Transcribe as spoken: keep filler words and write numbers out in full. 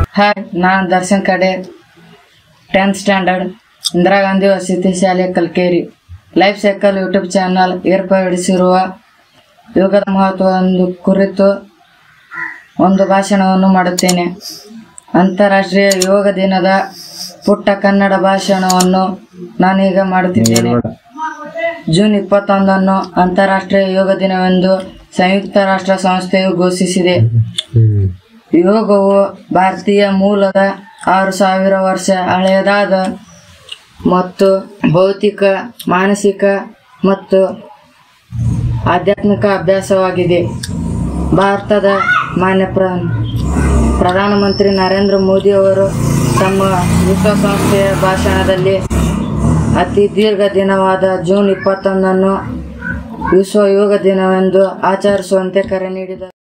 Hi, ನಾನು ದರ್ಶನ್ ಕಡೆ tenth standard Indira Gandhi ವಸತಿ ಶಾಲೆ Kalkeri life cycle YouTube channel ಏರ್ಪಡಿಸಿರುವ ಯೋಗದ ಮಹತ್ವವನ್ನು ಕುರಿತು ಒಂದು ಭಾಷಣವನ್ನು ಮಾಡುತ್ತೇನೆ. ಅಂತಾರಾಷ್ಟ್ರೀಯ ಯೋಗ ದಿನದ ಪುಟ್ಟ ಕನ್ನಡ ಭಾಷಣವನ್ನು ನಾನೀಗ ಮಾಡುತ್ತಿದ್ದೇನೆ. ಜೂನ್ ಇಪ್ಪತ್ತೊಂದನ್ನು ಅಂತಾರಾಷ್ಟ್ರೀಯ ಯೋಗ ದಿನವೆಂದು ಸಂಯುಕ್ತ ರಾಷ್ಟ್ರ ಸಂಸ್ಥೆಯು ಘೋಷಿಸಿದೆ. ಯೋಗವು ಭಾರತೀಯ ಮೂಲದ ಆರು ಸಾವಿರ ವರ್ಷ ಹಳೆಯದಾದ ಮತ್ತು ಭೌತಿಕ, ಮಾನಸಿಕ ಮತ್ತು ಆಧ್ಯಾತ್ಮಿಕ ಅಭ್ಯಾಸವಾಗಿದೆ. ಭಾರತದ ಮಾನ್ಯ ಪ್ರ ಪ್ರಧಾನಮಂತ್ರಿ ನರೇಂದ್ರ ಮೋದಿ ಅವರು ತಮ್ಮ ವಿಶ್ವಸಂಸ್ಥೆಯ ಭಾಷಣದಲ್ಲಿ ಅತಿ ದೀರ್ಘ ದಿನವಾದ ಜೂನ್ ಇಪ್ಪತ್ತೊಂದನ್ನು ವಿಶ್ವ ಯೋಗ ದಿನವೆಂದು ಆಚರಿಸುವಂತೆ ಕರೆ ನೀಡಿದರು.